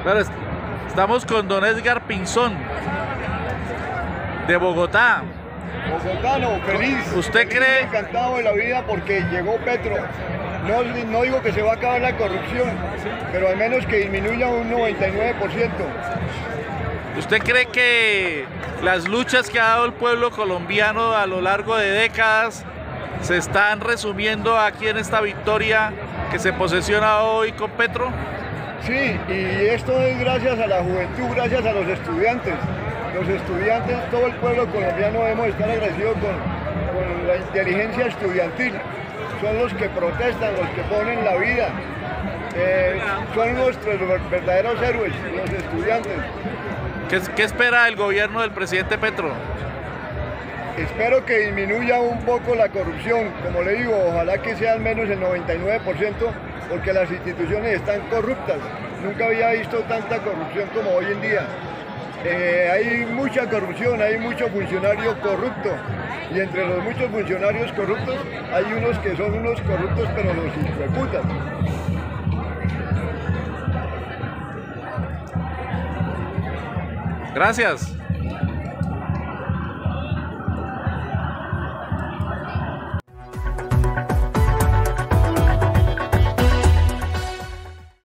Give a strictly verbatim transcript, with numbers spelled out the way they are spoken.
Claro, estamos con don Edgar Pinzón, de Bogotá. Bogotano, feliz. ¿Usted feliz, cree? Encantado de la vida porque llegó Petro. No, no digo que se va a acabar la corrupción, pero al menos que disminuya un noventa y nueve por ciento. ¿Usted cree que las luchas que ha dado el pueblo colombiano a lo largo de décadas se están resumiendo aquí en esta victoria que se posesiona hoy con Petro? Sí, y esto es gracias a la juventud, gracias a los estudiantes. Los estudiantes, todo el pueblo colombiano debemos estar agradecidos con, con la inteligencia estudiantil. Son los que protestan, los que ponen la vida. Eh, son nuestros verdaderos héroes, los estudiantes. ¿Qué, ¿Qué espera el gobierno del presidente Petro? Espero que disminuya un poco la corrupción, como le digo, ojalá que sea al menos el noventa y nueve por ciento, porque las instituciones están corruptas. Nunca había visto tanta corrupción como hoy en día. Eh, hay mucha corrupción, hay mucho funcionario corrupto, y entre los muchos funcionarios corruptos hay unos que son unos corruptos pero los ejecutan. Gracias.